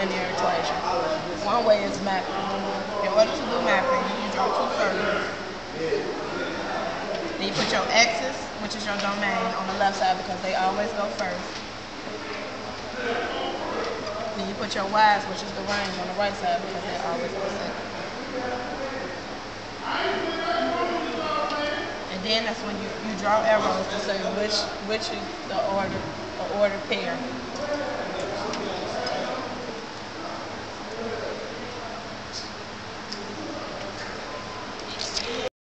linear equation. One way is mapping. In order to do mapping, you draw two circles. Then you put your x's, which is your domain, on the left side because they always go first. Then you put your y's, which is the range, on the right side because they always go second. And then that's when you draw arrows to say which is the order pair.